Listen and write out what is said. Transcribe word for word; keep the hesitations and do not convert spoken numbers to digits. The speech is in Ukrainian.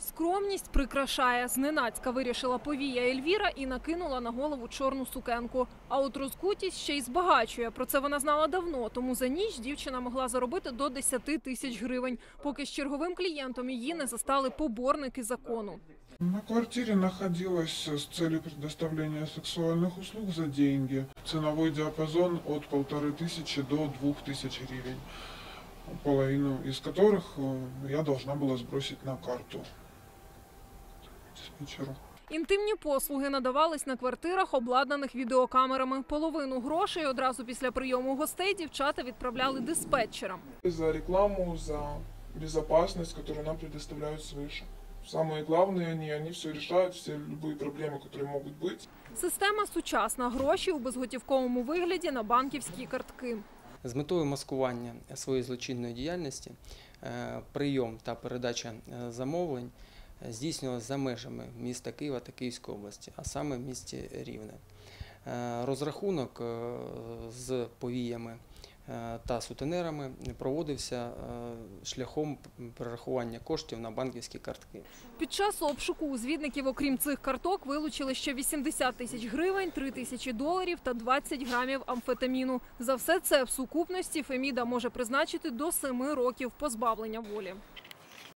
Скромність прикрашає. Зненацька вирішила повія Ельвіра і накинула на голову чорну сукенку. А от розкутість ще й збагачує. Про це вона знала давно, тому за ніч дівчина могла заробити до десяти тисяч гривень, поки з черговим клієнтом її не застали поборники закону. На квартире находилась с целью предоставления сексуальных услуг за деньги. Ценовой диапазон от полторы тысячи до двух тысяч гривен, половину из которых я должна была сбросить на карту диспетчеру. Інтимні послуги надавались на квартирах, обладнаних відеокамерами. Половину грошей одразу після прийому гостей дівчата відправляли диспетчерам. За рекламу, за безопасность, которую нам предоставляют свыше. Самые главные они, они все решают, все любые проблемы, которые могут быть. Система сучасна. Гроші у безготівковому вигляді на банківські картки. З метою маскування своєї злочинної діяльності прийом та передача замовлень здійснювалися за межами міста Києва та Київської області, а саме в місті Рівне. Розрахунок з повіями та сутенерами проводився шляхом перерахування коштів на банківські картки. Під час обшуку у звідників, окрім цих карток, вилучили ще вісімдесят тисяч гривень, три тисячі доларів та двадцять грамів амфетаміну. За все це в сукупності Феміда може призначити до семи років позбавлення волі.